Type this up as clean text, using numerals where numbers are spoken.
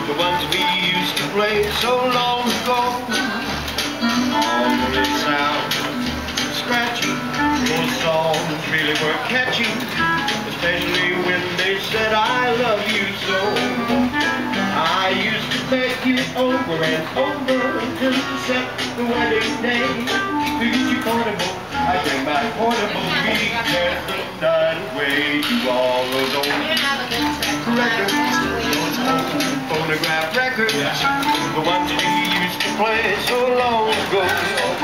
the ones we used to play so long ago. All the sound scratchy, those songs really were catchy, especially when they said I love you so. I used to beg you over and over just to set the wedding day. To get you portable, I bring my portable weekend the night away to all those old records, those old phonograph records, the ones we used to play so long ago.